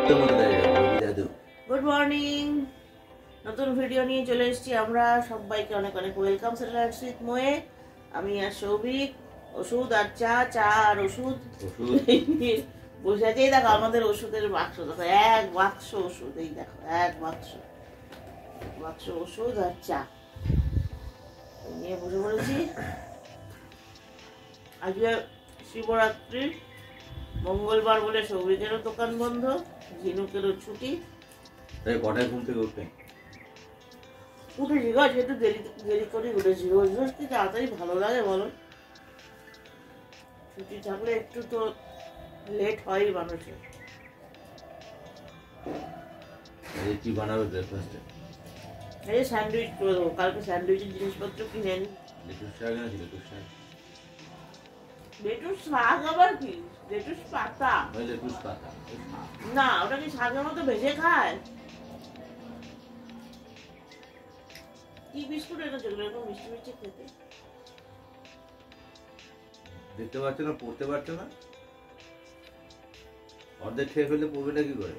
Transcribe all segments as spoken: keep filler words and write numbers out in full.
Good morning, নতুন video নিয়ে চলে এসেছি আমরা। সবাইকে অনেক অনেক ওয়েলকাম লাইটস উইথ মোয়ে। আমি আর সৌভিক ওষুধ আর চা চা আর ওষুধ বসে আছে। এই দেখো আমাদের ওষুধের বাক্স, দেখো এক বাক্স ওষুধ, এই দেখো এক বাক্স বাক্স ওষুধ আর চা নিয়ে বসে পড়েছি। আজকে শিবরাত্রি, মঙ্গলবার বলে সৌভিকেরও দোকান বন্ধ, ঝিনুকেরও ছুটি। কটায় ঘুম থেকে উঠবে? উঠেছি গো, আজকে একটু দেরি দেরি করে উঠেছি। রোজ রোজ কি তাড়াতাড়ি ভালো লাগে বলো? ছুটি থাকলে একটু তো লেট হয় মানুষের। কি বানাবে ব্রেকফাস্টে? এই স্যান্ডউইচ করে দেবো, কালকে স্যান্ডউইচের জিনিসপত্র কিনে আনি। লেটুস শাক আছে? লেটুস শাক? লেটুস শাক আবার কি? লেটুস পাতা। ওই লেটুস পাতা না, ওটা কি শাকের মতো ভেজে খায়? কি বিস্কুট এনেছো এরকম মিষ্টি মিষ্টি খেতে? দেখতে পাচ্ছ না, পড়তে পারছো না? অর্ধেক খেয়ে ফেললে পড়বে না কি করে?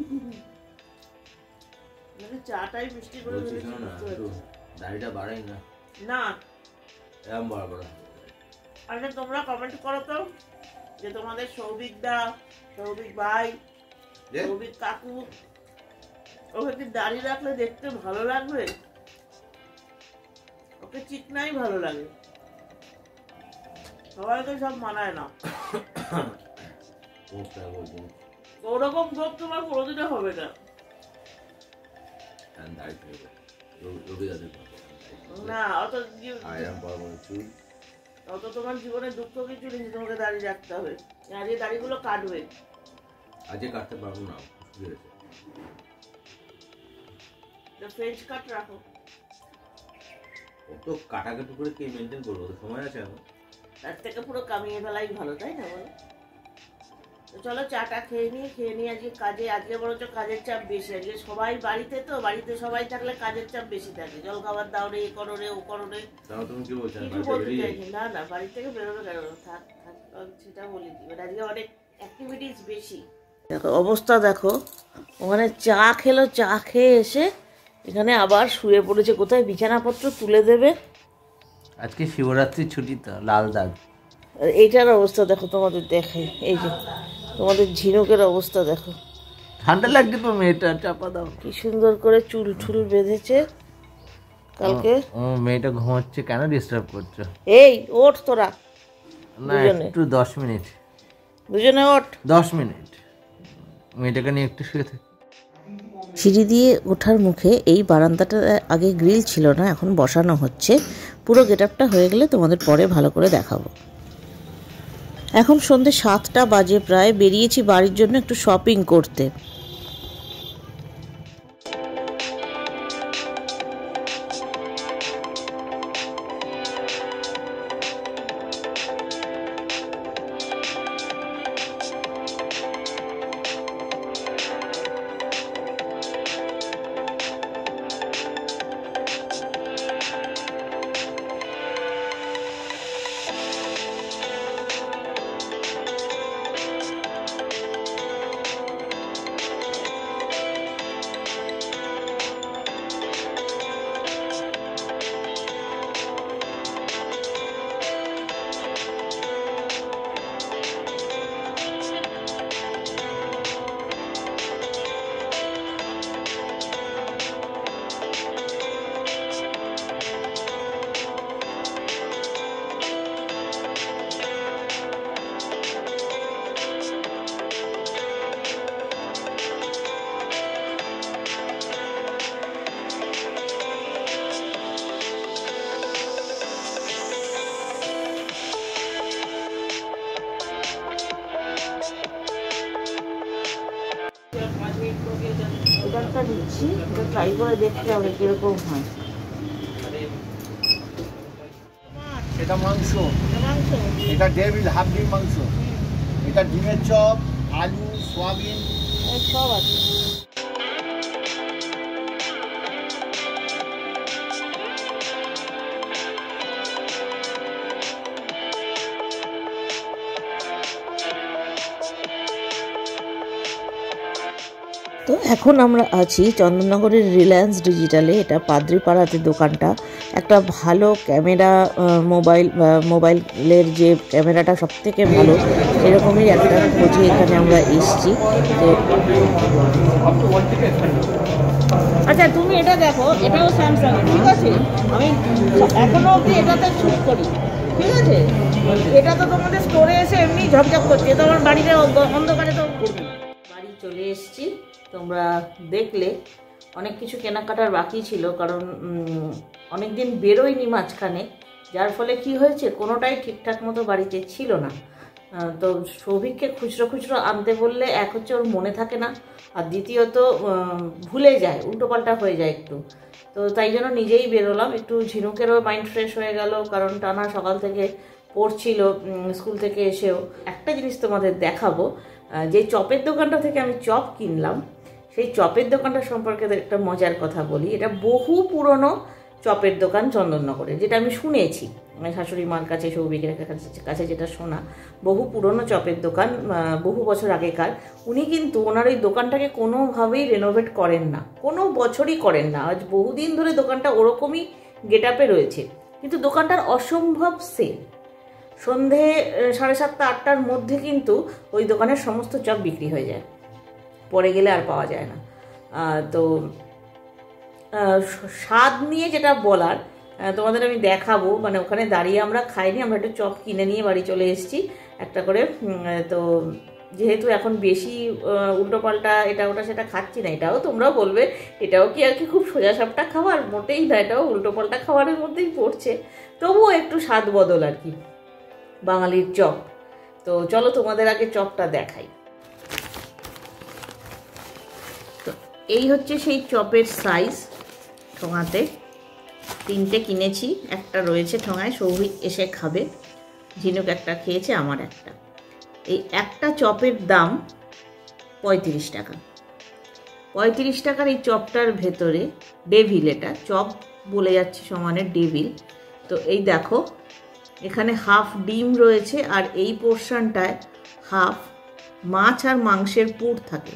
মানে চাটাই মিষ্টি করে দিয়েছি না, দাড়িটা বাড়াই না। না এরকম বড় বড়। আচ্ছা তোমরা কমেন্ট করো তো যে তোমাদের সৌভিক দা, সৌভিক ভাই, সৌভিক কাকু, ওকে কি দাড়ি রাখলে দেখতে ভালো লাগবে? ওকে চিকনাই ভালো লাগে, সবাই তো সব মানায় না। ওরকম গোপ তোমার কোনোদিনও হবে না। না অত অত তোমার জীবনে দুঃখ কিছু নেই, তোমাকে দাঁড়িয়ে রাখতে হবে। আজকে দাড়িগুলো কাটবে। আজকে কাটতে পারবো না, ফ্রেঞ্চ কাট রাখো। তো কাটাকাটি করে কে মেনটেন করবো? তো সময় আছে এখন, তার থেকে পুরো কামিয়ে ফেলাই ভালো, তাই না বলো? তো চলো চাটা খেয়ে নিই, খেয়ে নিই। আজকে কাজে, আজকে বরঞ্চ কাজের চাপ বেশি। আজকে সবাই বাড়িতে, তো বাড়িতে সবাই থাকলে কাজের চাপ বেশি থাকে। জল খাবার দাও রে, এ করো রে, ও করো রে। তুমি কি বলছো? কিছু বলতে চাইছি না, না বাড়ি থেকে বেরোবে কেন? থাক থাক সেটা বলি। আজকে অনেক অ্যাক্টিভিটিস বেশি। দেখো অবস্থা দেখো, ওখানে চা খেলো, চা খেয়ে এসে এখানে আবার শুয়ে পড়েছে। কোথায় বিছানাপত্র তুলে দেবে? আজকে শিবরাত্রির ছুটি তো, লাল দাগ। এইটার অবস্থা দেখো, তোমাদের দেখে, এই যে তোমাদের ঝিনুকের অবস্থা দেখো। ঠান্ডা লাগছে তো, মেয়েটা চাপা দাও। কি সুন্দর করে চুল ঠুল বেঁধেছে কালকে। ও মেয়েটা ঘুমাচ্ছে, কেন ডিস্টার্ব করছো? এই ওঠ তোরা, না একটু দশ মিনিট, দুজনে ওঠ দশ মিনিট, মেয়েটাকে নিয়ে একটু শুয়ে থাকি। সিঁড়ি দিয়ে ওঠার মুখে এই বারান্দাটা আগে গ্রিল ছিল না, এখন বসানো হচ্ছে। পুরো গেট আপটা হয়ে গেলে তোমাদের পরে ভালো করে দেখাবো। এখন সন্ধ্যে সাতটা বাজে প্রায়। বেরিয়েছি বাড়ির জন্য একটু শপিং করতে। এটা দিচ্ছি, এটা ট্রাই করে দেখতে হবে কিরকম হয়। এটা মাংস, এটা ডেভিল হাফ ডিম মাংস, এটা ডিমের চপ, আলু, সোয়াবিন সব আছে। তো এখন আমরা আছি চন্দননগরের রিলায়েন্স ডিজিটালে। এটা পাদ্রিপাড়াতে দোকানটা। একটা ভালো ক্যামেরা, মোবাইল মোবাইলের যে ক্যামেরাটা সব থেকে ভালো সেরকমই একটা খোঁজে এখানে আমরা এসছি। তো আচ্ছা, তুমি এটা দেখো, এটাও স্যামসাং, ঠিক আছে? আমি এখনো অবধি এটাতে শুট করি, ঠিক আছে? এটা তো তোমাদের স্টোরে এসে এমনি ঝকঝক করছে, তোমার বাড়িতে অন্ধকারে তো করবে না। বাড়ি চলে এসছি, তোমরা দেখলে অনেক কিছু কেনাকাটার বাকি ছিল, কারণ অনেক দিন বেরোয়নি মাঝখানে, যার ফলে কি হয়েছে কোনোটাই ঠিকঠাক মতো বাড়িতে ছিল না। তো সৌভিককে খুচরো খুচরো আনতে বললে এক হচ্ছে ওর মনে থাকে না, আর দ্বিতীয়ত ভুলে যায়, উল্টোপাল্টা হয়ে যায় একটু। তো তাই জন্য নিজেই বেরোলাম। একটু ঝিনুকেরও মাইন্ড ফ্রেশ হয়ে গেল, কারণ টানা সকাল থেকে পড়ছিল স্কুল থেকে এসেও। একটা জিনিস তোমাদের দেখাবো, যে চপের দোকানটা থেকে আমি চপ কিনলাম, সেই চপের দোকানটা সম্পর্কে একটা মজার কথা বলি। এটা বহু পুরনো চপের দোকান চন্দননগরে, যেটা আমি শুনেছি শাশুড়ি মার কাছে, সৌভিকের কাছে যেটা শোনা, বহু পুরনো চপের দোকান, বহু বছর আগেকার। উনি কিন্তু ওনার ওই দোকানটাকে কোনোভাবেই রেনোভেট করেন না, কোনো বছরই করেন না। আজ বহুদিন ধরে দোকানটা ওরকমই গেট আপে রয়েছে, কিন্তু দোকানটার অসম্ভব সেল। সন্ধে সাড়ে সাতটা আটটার মধ্যে কিন্তু ওই দোকানের সমস্ত চপ বিক্রি হয়ে যায়, পরে গেলে আর পাওয়া যায় না। তো স্বাদ নিয়ে যেটা বলার তোমাদের আমি দেখাবো, মানে ওখানে দাঁড়িয়ে আমরা খাইনি, আমরা একটু চপ কিনে নিয়ে বাড়ি চলে এসেছি একটা করে। তো যেহেতু এখন বেশি উল্টোপাল্টা এটা ওটা সেটা খাচ্ছি না, এটাও তোমরাও বলবে এটাও কি আর কি খুব সোজা সাপটা খাবার, মোটেই না, এটাও উল্টোপাল্টা খাবারের মধ্যেই পড়ছে, তবুও একটু স্বাদ বদল আর কি বাঙালির চপ। তো চলো তোমাদের আগে চপটা দেখাই। তো এই হচ্ছে সেই চপের সাইজ। ঠোঙাতে তিনটে কিনেছি, একটা রয়েছে ঠোঙায়, সৌভিক এসে খাবে, ঝিনুক একটা খেয়েছে, আমার একটা। এই একটা চপের দাম পঁয়ত্রিশ টাকা। পঁয়ত্রিশ টাকার এই চপটার ভেতরে ডেভিল, এটা চপ বলে যাচ্ছে সমানে ডেভিল। তো এই দেখো, এখানে হাফ ডিম রয়েছে, আর এই পোর্শনটায় হাফ মাছ আর মাংসের পুর থাকে।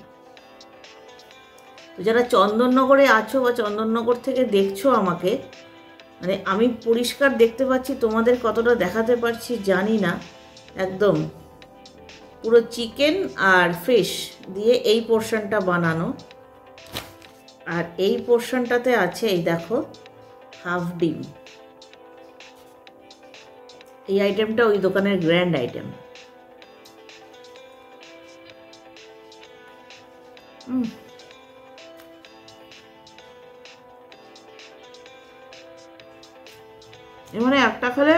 তো যারা চন্দননগরে আছো বা চন্দননগর থেকে দেখছো আমাকে, মানে আমি পরিষ্কার দেখতে পাচ্ছি, তোমাদের কতটা দেখাতে পারছি জানি না, একদম পুরো চিকেন আর ফিশ দিয়ে এই পোর্শনটা বানানো। আর এই পোর্শনটাতে আছে এই দেখো হাফ ডিম। এই আইটেমটা ওই দোকানের গ্র্যান্ড আইটেম। হুম মানে একটা খেলে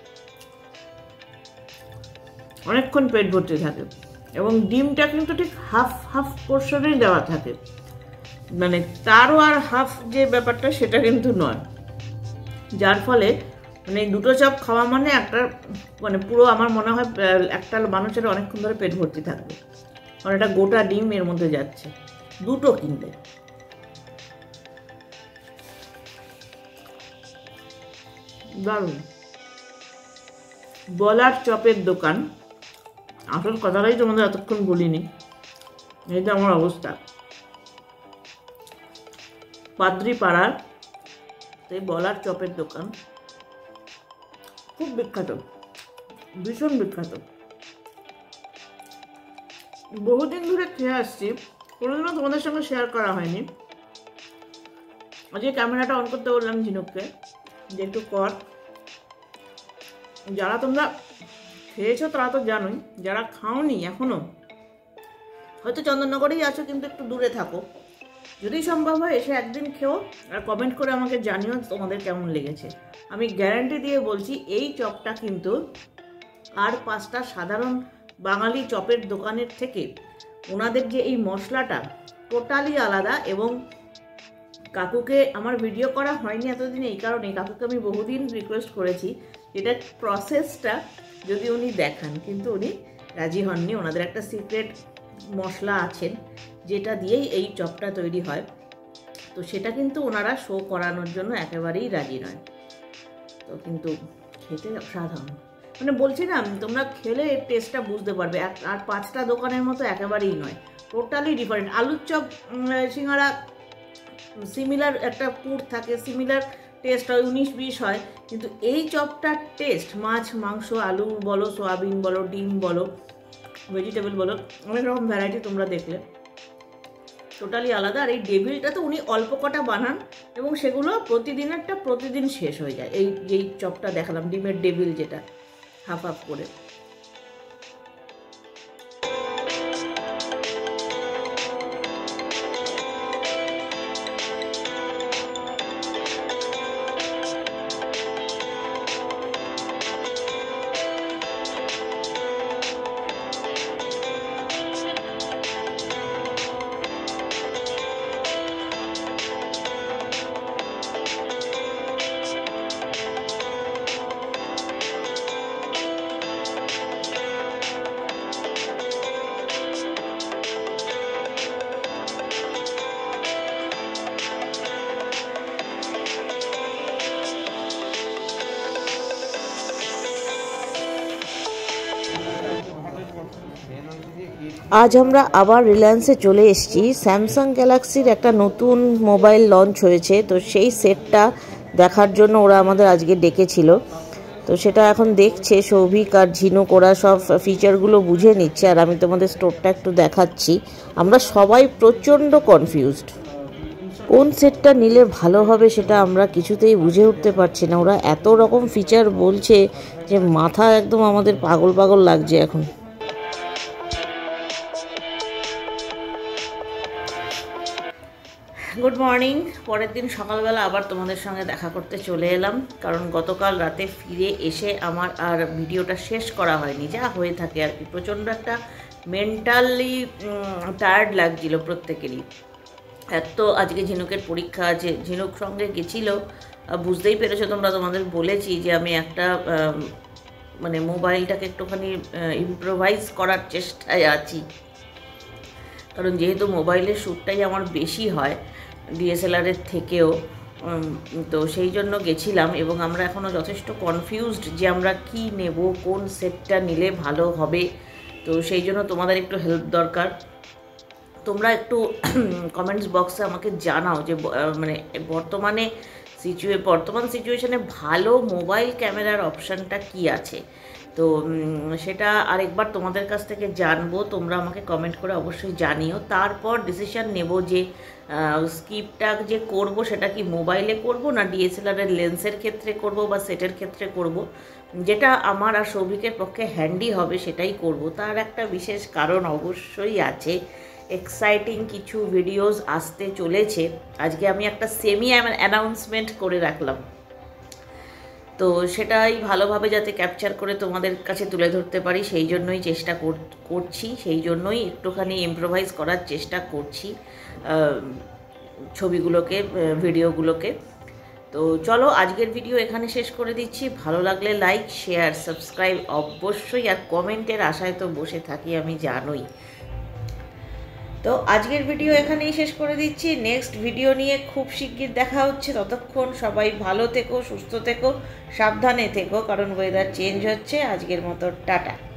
অনেকক্ষণ পেট ভর্তি থাকে, এবং ডিমটা কিন্তু ঠিক হাফ হাফ পোর্শনেই দেওয়া থাকে, মানে তারও আর হাফ যে ব্যাপারটা সেটা কিন্তু নয়, যার ফলে মানে দুটো চপ খাওয়া মানে একটা মানে পুরো আমার মনে হয় একটা মানুষের অনেকক্ষণ ধরে পেট ভর্তি থাকবে, কারণ এটা গোটা ডিম এর মধ্যে যাচ্ছে দুটো কিনলে। দারুণ। বলার চপের দোকান, আসল কথাটাই তোমাদের এতক্ষণ বলিনি, এইটা আমার অবস্থা। পাদ্রিপাড়ার এই বলার চপের দোকান খুব বিখ্যাত, ভীষণ বিখ্যাত। বহুদিন ধরে খেয়ে আসছি, কোনোদিনও তোমাদের সঙ্গে শেয়ার করা হয়নি। আজকে ক্যামেরাটা অন করতে বললাম ঝিনুককে যে একটু কর। যারা তোমরা খেয়েছো তারা তো জানোই, যারা খাওনি এখনো, হয়তো চন্দননগরেই আছো কিন্তু একটু দূরে থাকো, যদি সম্ভব হয় এসে একদিন খেও, আর কমেন্ট করে আমাকে জানিও তোমাদের কেমন লেগেছে। আমি গ্যারান্টি দিয়ে বলছি এই চপটা কিন্তু আর পাঁচটা সাধারণ বাঙালি চপের দোকানের থেকে ওনাদের যে এই মশলাটা টোটালি আলাদা। এবং কাকুকে আমার ভিডিও করা হয়নি এতদিন এই কারণে, কাকুকে আমি বহুদিন রিকোয়েস্ট করেছি এটা প্রসেসটা যদি উনি দেখান, কিন্তু উনি রাজি হননি। ওনাদের একটা সিক্রেট মশলা আছেন যেটা দিয়েই এই চপটা তৈরি হয়, তো সেটা কিন্তু ওনারা শো করানোর জন্য একেবারেই রাজি নয়। তো কিন্তু খেতে অসাধারণ। মানে বলছি না, তোমরা খেলে এর টেস্টটা বুঝতে পারবে। আর পাঁচটা দোকানের মতো একেবারেই নয়, টোটালি ডিফারেন্ট। আলুর চপ সিঙ্গারা সিমিলার একটা পুর থাকে, সিমিলার টেস্ট হয়, উনিশ বিশ হয়, কিন্তু এই চপটার টেস্ট মাছ মাংস আলু বলো, সোয়াবিন বলো, ডিম বলো, ভেজিটেবল বলো, অনেক রকম ভ্যারাইটি তোমরা দেখলে, টোটালি আলাদা। আর এই ডেভিলটা তো উনি অল্প কটা বানান এবং সেগুলো প্রতিদিনেরটা প্রতিদিন শেষ হয়ে যায়। এই যেই চপটা দেখালাম ডিমের ডেভিল, যেটা হাফ হাফ করে। আজ আমরা আবার রিলায়েন্সে চলে এসেছি। স্যামসাং গ্যালাক্সির একটা নতুন মোবাইল লঞ্চ হয়েছে, তো সেই সেটটা দেখার জন্য ওরা আমাদের আজকে ডেকেছিল। তো সেটা এখন দেখছে সৌভিক আর ঝিনুক, ওরা সব ফিচারগুলো বুঝে নিচ্ছে, আর আমি তোমাদের স্টোরটা একটু দেখাচ্ছি। আমরা সবাই প্রচণ্ড কনফিউজড, কোন সেটটা নিলে ভালো হবে সেটা আমরা কিছুতেই বুঝে উঠতে পারছি না। ওরা এত রকম ফিচার বলছে যে মাথা একদম আমাদের পাগল পাগল লাগছে এখন। Good morning. পরের দিন সকালবেলা আবার তোমাদের সঙ্গে দেখা করতে চলে এলাম, কারণ গতকাল রাতে ফিরে এসে আমার আর ভিডিওটা শেষ করা হয়নি, যা হয়ে থাকে আর কি। প্রচণ্ড একটা মেন্টালি টায়ার্ড লাগছিল প্রত্যেকেরই। এত আজকে ঝিনুকের পরীক্ষা আছে, ঝিনুক সঙ্গে গেছিল, বুঝতেই পেরেছো তোমরা, তোমাদের বলেছি যে আমি একটা মানে মোবাইলটাকে একটুখানি ইম্প্রোভাইজ করার চেষ্টায় আছি, কারণ যেহেতু মোবাইলের শ্যুটটাই আমার বেশি হয় ডিএসএলআরের থেকেও, তো সেই জন্য গেছিলাম। এবং আমরা এখনও যথেষ্ট কনফিউজড যে আমরা কি নেব, কোন সেটটা নিলে ভালো হবে। তো সেই জন্য তোমাদের একটু হেল্প দরকার। তোমরা একটু কমেন্টস বক্সে আমাকে জানাও যে মানে বর্তমানে সিচুয়ে বর্তমান সিচুয়েশনে ভালো মোবাইল ক্যামেরার অপশানটা কি আছে। তো সেটা আরেকবার তোমাদের কাছ থেকে জানবো, তোমরা আমাকে কমেন্ট করে অবশ্যই জানিও। তারপর ডিসিশান নেব যে স্কিপটা যে করব সেটা কি মোবাইলে করব না ডিএসএলআরের লেন্সের ক্ষেত্রে করব বা সেটের ক্ষেত্রে করব, যেটা আমার আর সৌভিকের পক্ষে হ্যান্ডি হবে সেটাই করব। তার একটা বিশেষ কারণ অবশ্যই আছে, এক্সাইটিং কিছু ভিডিওস আসতে চলেছে। আজকে আমি একটা সেমি অ্যানাউন্সমেন্ট করে রাখলাম, তো সেটাই ভালোভাবে যাতে ক্যাপচার করে তোমাদের কাছে তুলে ধরতে পারি সেই জন্যই চেষ্টা করছি, সেই জন্যই একটুখানি ইম্প্রোভাইজ করার চেষ্টা করছি ছবিগুলোকে, ভিডিওগুলোকে। তো চলো আজকের ভিডিও এখানে শেষ করে দিচ্ছি। ভালো লাগলে লাইক, শেয়ার, সাবস্ক্রাইব অবশ্যই, আর কমেন্টের আশায় তো বসে থাকি আমি, জানোই। তো আজকের ভিডিও এখানেই শেষ করে দিচ্ছি, নেক্সট ভিডিও নিয়ে খুব শিগগির দেখা হচ্ছে। ততক্ষণ সবাই ভালো থেকো, সুস্থ থেকো, সাবধানে থেকো, কারণ ওয়েদার চেঞ্জ হচ্ছে। আজকের মতো টাটা।